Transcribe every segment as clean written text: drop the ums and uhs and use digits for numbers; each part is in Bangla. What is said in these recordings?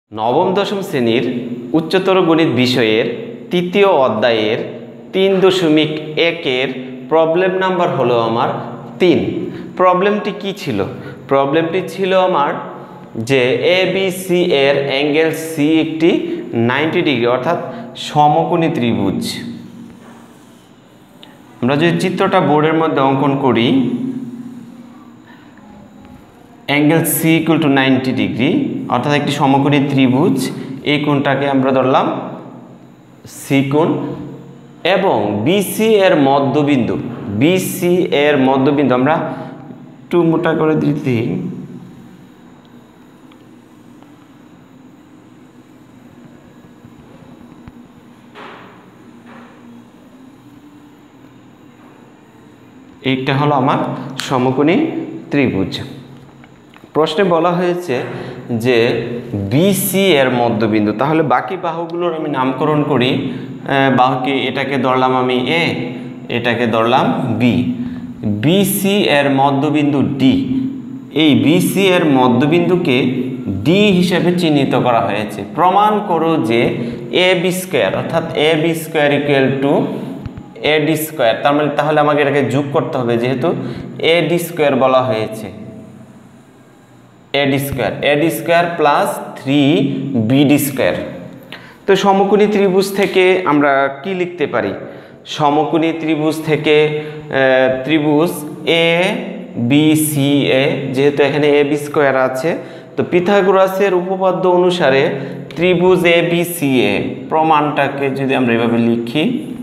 নবম দশম শ্রেণীর উচ্চতর গণিত বিষয়ের তৃতীয় অধ্যায়ের 3.1 প্রবলেম নাম্বার হলো আমার 3। প্রবলেমটি কি ছিল? প্রবলেমটি ছিল আমার যে ABC এর অ্যাঙ্গেল সি একটি 90 ডিগ্রি অর্থাৎ সমকোণী ত্রিভুজ। আমরা যদি চিত্রটা বোর্ডের মধ্যে অঙ্কন করি, angle C equal to 90 degree অর্থাৎ একটি সমকোণী ত্রিভুজ। এই কোণটাকে আমরা ধরলাম সি কোণ এবং বিসি এর মধ্যবিন্দু, বিসি এর মধ্যবিন্দু আমরা একটু মোটা করে দিতে, এইটা হলো আমার সমকোণী ত্রিভুজ। প্রশ্নে বলা হয়েছে যে বিসি এর মধ্যবিন্দু, তাহলে বাকি বাহুগুলোর আমি নামকরণ করি। বাহুকে এটাকে ধরলাম আমি এ, এটাকে ধরলাম বি। বিসি এর মধ্যবিন্দু ডি, এই বিসি এর মধ্যবিন্দুকে ডি হিসেবে চিহ্নিত করা হয়েছে। প্রমাণ করো যে এ বি স্কোয়ার অর্থাৎ A B square equal to A D square, তার মানে তাহলে আমাকে এটাকে যোগ করতে হবে যেহেতু এ ডি স্কোয়ার বলা হয়েছে। A D square plus 3bd square. তো সমকোণী ত্রিভুজ থেকে আমরা কি লিখতে পারি? সমকোণী ত্রিভুজ থেকে ত্রিভুজ এ বি সি এ, যেহেতু এখানে এ বি স্কোয়ার আছে, তো পিথাগোরাসের উপপাদ্য অনুসারে ত্রিভুজ এ বি সি এ প্রমাণটাকে যদি আমরা এভাবে লিখি,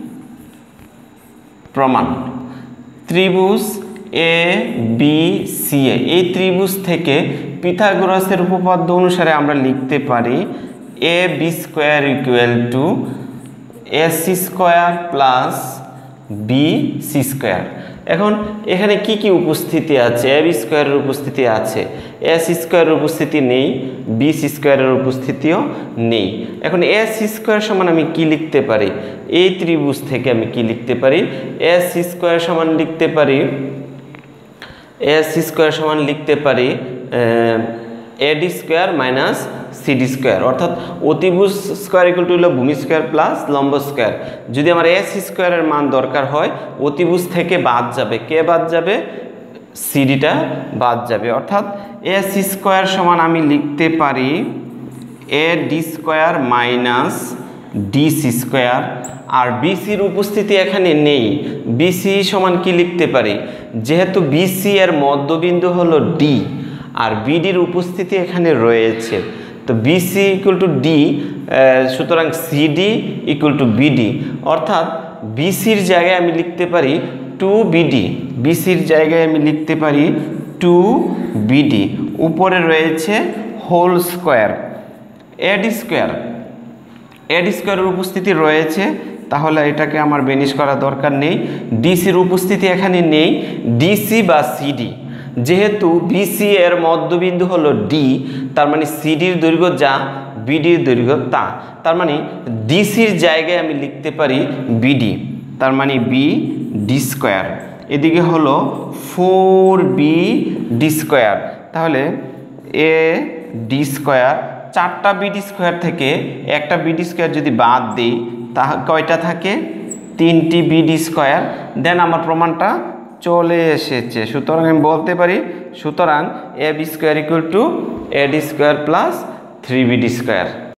প্রমাণ ত্রিভুজ এ বি সি এ, এই ত্রিভুজ থেকে পিথাগোরাসের উপপাদ্য অনুসারে আমরা লিখতে পারি A B square equal to A C square plus B C square. এখন এখানে কি কি উপস্থিতি আছে? এ বি স্কোয়ারের উপস্থিতি আছে, এ সি স্কোয়ারের উপস্থিতি নেই, বি সি স্কোয়ারের উপস্থিতিও নেই। এখন এ সি স্কোয়ার সমান আমি কি লিখতে পারি? এই ত্রিভুজ থেকে আমি কি লিখতে পারি? এ সি স্কোয়ার সমান লিখতে পারি, এ সি স্কোয়ার সমান লিখতে পারি AD square minus CD square, অর্থাৎ অতিভুজ স্কোয়ার ইকুয়াল টু হলো ভূমি স্কোয়ার প্লাস লম্ব স্কোয়ার। যদি আমার এ সি স্কোয়ারের মান দরকার হয়, অতিভুজ থেকে বাদ যাবে, কে বাদ যাবে? সিডিটা বাদ যাবে। অর্থাৎ এ সি স্কোয়ার সমান আমি লিখতে পারি A D square minus D C square. আর বিসির উপস্থিতি এখানে নেই, বিসি সমান কি লিখতে পারি? যেহেতু বিসি এর মধ্যবিন্দু হলো ডি আর বিডির উপস্থিতি এখানে রয়েছে, তো বিসি ইকুয়াল টু ডি, সুতরাং সিডি ইকুয়াল টু বিডি। অর্থাৎ বিসির জায়গায় আমি লিখতে পারি 2bd, বিসির জায়গায় আমি লিখতে পারি 2bd। উপরে রয়েছে whole square AD square, AD স্কোয়ারের উপস্থিতি রয়েছে, তাহলে এটাকে আমার বেনিশ করা দরকার নেই। ডিসির উপস্থিতি এখানে নেই, ডিসি বা সিডি, যেহেতু বিসি এর মধ্যবিন্দু হলো ডি, তার মানে সিডির দৈর্ঘ্য যা, বিডির দৈর্ঘ্য তা, তার মানে ডিসির জায়গায় আমি লিখতে পারি বিডি, তার মানে বি ডি স্কোয়ার। এদিকে হলো 4bd স্কোয়ার, তাহলে এ ডি স্কোয়ার, 4টা বিডি স্কোয়ার থেকে একটা বিডি স্কোয়ার যদি বাদ দিই, তা কয়টা থাকে? 3টি বিডি স্কোয়ার। দেন আমার প্রমাণটা চলে এসেছে। সুতরাং আমি বলতে পারি, সুতরাং A B square equal to A D square plus 3bd square.